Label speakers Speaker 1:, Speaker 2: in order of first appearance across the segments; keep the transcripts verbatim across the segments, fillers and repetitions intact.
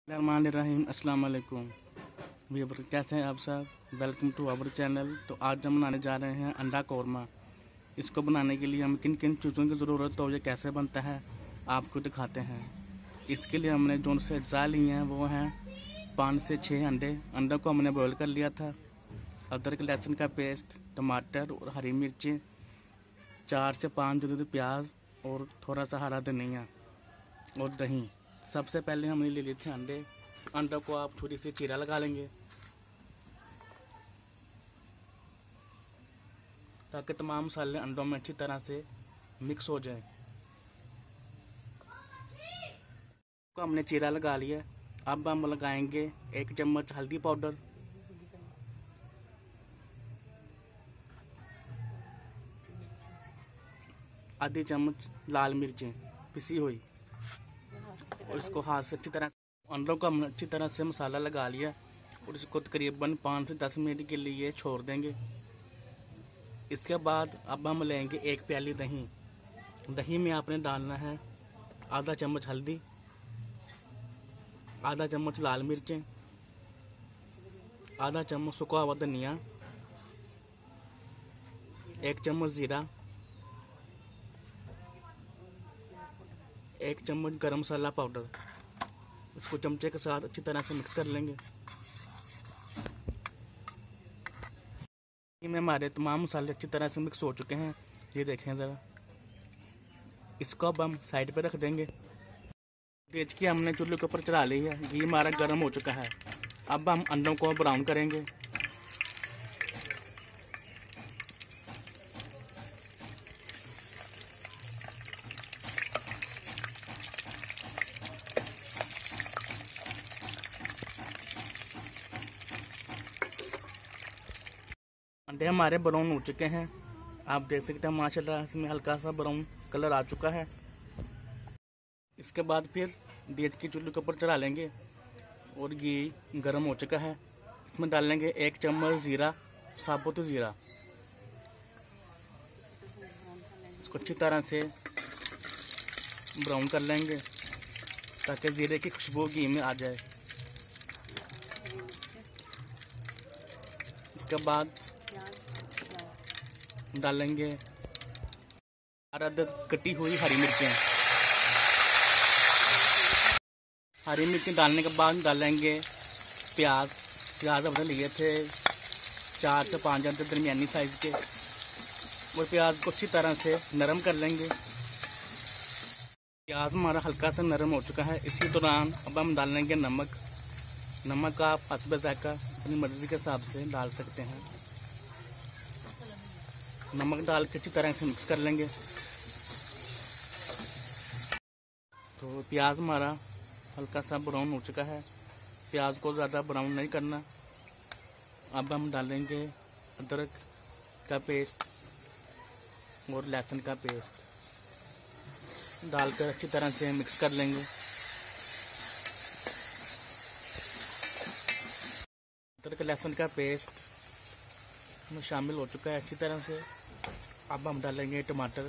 Speaker 1: रहीम अस्सलाम वालेकुम व्यूअर, कैसे हैं आप सब। Welcome to our channel. तो आज हम बनाने जा रहे हैं अंडा कौरमा। इसको बनाने के लिए हम किन किन चीज़ों की ज़रूरत हो, ये कैसे बनता है आपको दिखाते हैं। इसके लिए हमने जो से अज्जा लिए हैं वो हैं पाँच से छः अंडे। अंडों को हमने बॉयल कर लिया था। अदरक लहसुन का पेस्ट, टमाटर और हरी मिर्चें, चार से पाँच जरूर प्याज और थोड़ा सा हरा धनिया और दही। सबसे पहले हमने ले लिए थे अंडे। अंडों को आप छुरी से चीरा लगा लेंगे ताकि तमाम मसाले अंडों में अच्छी तरह से मिक्स हो जाए। तो हमने चीरा लगा लिया। अब हम लगाएंगे एक चम्मच हल्दी पाउडर, आधी चम्मच लाल मिर्चें पिसी हुई, और इसको हाथ से अच्छी तरह अंडों को हमने अच्छी तरह से मसाला लगा लिया और इसको तकरीबन पाँच से दस मिनट के लिए छोड़ देंगे। इसके बाद अब हम लेंगे एक प्याली दही। दही में आपने डालना है आधा चम्मच हल्दी, आधा चम्मच लाल मिर्चें, आधा चम्मच सूखा हुआ धनिया, एक चम्मच ज़ीरा, एक चम्मच गरम मसाला पाउडर। इसको चमचे के साथ अच्छी तरह से मिक्स कर लेंगे। में हमारे तमाम मसाले अच्छी तरह से मिक्स हो चुके हैं, ये देखें ज़रा। इसको अब हम साइड पे रख देंगे। तेज की हमने चूल्हे के ऊपर चढ़ा ली है, घी हमारा गर्म हो चुका है। अब हम अंडों को ब्राउन करेंगे। अंडे हमारे ब्राउन हो चुके हैं, आप देख सकते हैं माशाल्लाह इसमें हल्का सा ब्राउन कलर आ चुका है। इसके बाद फिर देज की चूल्हे के ऊपर चढ़ा लेंगे और घी गर्म हो चुका है। इसमें डालेंगे एक चम्मच ज़ीरा, साबुत ज़ीरा। इसको अच्छी तरह से ब्राउन कर लेंगे ताकि ज़ीरे की खुशबू घी में आ जाए। इसके बाद डालेंगे अदरक कटी हुई हरी मिर्चें। हरी मिर्चें डालने के बाद डालेंगे प्याज। प्याज हमने लिए थे चार से पाँच अंदर दरमियानी साइज़ के, और प्याज को अच्छी तरह से नरम कर लेंगे। प्याज हमारा हल्का सा नरम हो चुका है। इसी दौरान अब हम डालेंगे नमक। नमक आप हस्ब ज़ायक़ा अपनी मर्ज़ी के हिसाब से डाल सकते हैं। नमक डाल के अच्छी तरह से मिक्स कर लेंगे। तो प्याज हमारा हल्का सा ब्राउन हो चुका है। प्याज को ज़्यादा ब्राउन नहीं करना। अब हम डालेंगे अदरक का पेस्ट और लहसुन का पेस्ट, डालकर अच्छी तरह से मिक्स कर लेंगे। अदरक लहसुन का पेस्ट में शामिल हो चुका है अच्छी तरह से। अब हम डालेंगे टमाटर।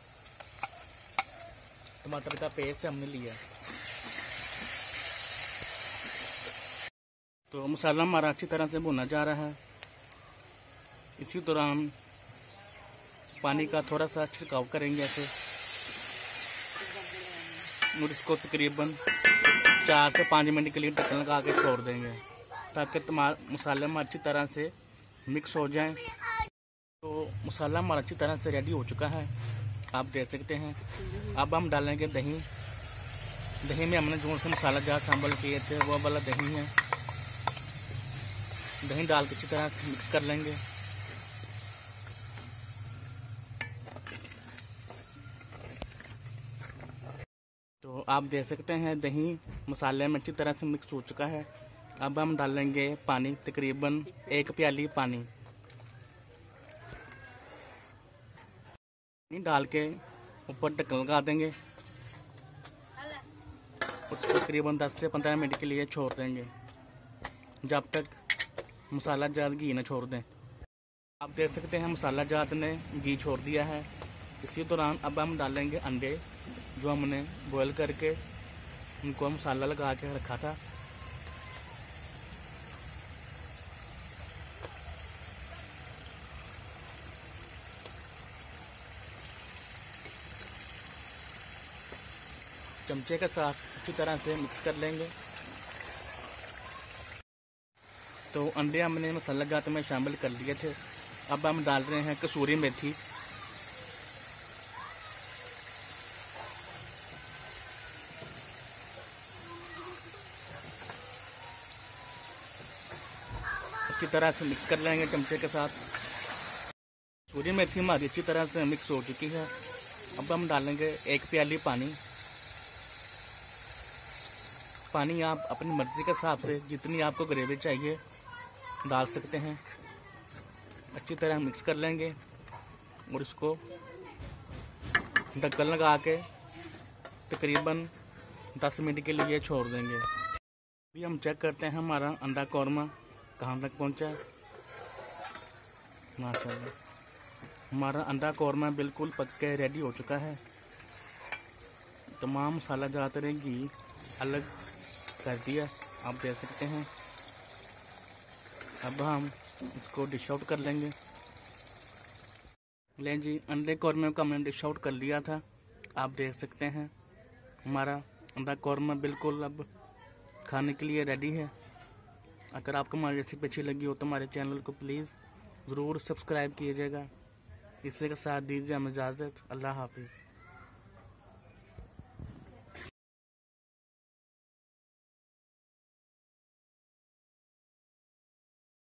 Speaker 1: टमाटर का पेस्ट हमने लिया। तो मसाला हमारा अच्छी तरह से भुना जा रहा है। इसी दौरान पानी का थोड़ा सा छिड़काव करेंगे ऐसे, और इसको तकरीबन चार से पाँच मिनट के लिए ढक्कन लगा के छोड़ देंगे ताकि मसाले में अच्छी तरह से मिक्स हो जाएं। तो मसाला हमारा अच्छी तरह से रेडी हो चुका है, आप देख सकते हैं। अब हम डालेंगे दही। दही में हमने जो से मसाला जहाँ सांभल किए थे वो वाला दही है। दही डाल के अच्छी तरह से मिक्स कर लेंगे। तो आप देख सकते हैं दही मसाले में अच्छी तरह से मिक्स हो चुका है। अब हम डालेंगे पानी, तकरीबन एक प्याली पानी डाल के ऊपर ढक्कन लगा देंगे। उसको तकरीबन दस से पंद्रह मिनट के लिए छोड़ देंगे, जब तक मसाला जात घी न छोड़ दें। आप देख सकते हैं मसाला जात ने घी छोड़ दिया है। इसी दौरान अब हम डालेंगे अंडे जो हमने बॉयल करके उनको मसाला लगा के रखा था, चमचे के साथ अच्छी तरह से मिक्स कर लेंगे। तो अंडे हमने मसाला जात में शामिल कर लिए थे। अब हम डाल रहे हैं कसूरी मेथी। अच्छी तरह से मिक्स कर लेंगे चमचे के साथ। कसूरी मेथी हमारी अच्छी तरह से मिक्स हो चुकी है। अब हम डालेंगे एक प्याली पानी। पानी आप अपनी मर्ज़ी के हिसाब से जितनी आपको ग्रेवी चाहिए डाल सकते हैं। अच्छी तरह मिक्स कर लेंगे और इसको ढक्कन लगा के तकरीबन दस मिनट के लिए छोड़ देंगे। अभी हम चेक करते हैं हमारा अंडा कौरमा कहाँ तक पहुँचा है। माशाल्लाह हमारा अंडा कौरमा बिल्कुल पक के रेडी हो चुका है। तमाम मसाला जात ने घी अलग कर दिया, आप देख सकते हैं। अब हम इसको डिश आउट कर लेंगे। लें जी, अंडे कौरमे का हमने डिश आउट कर लिया था। आप देख सकते हैं हमारा अंडा कौरमा बिल्कुल अब खाने के लिए रेडी है। अगर आपको हमारी रेसिपी अच्छी लगी हो तो हमारे चैनल को प्लीज़ ज़रूर सब्सक्राइब कीजिएगा। इसी के साथ दीजिए हमें इजाज़त। अल्लाह हाफिज़।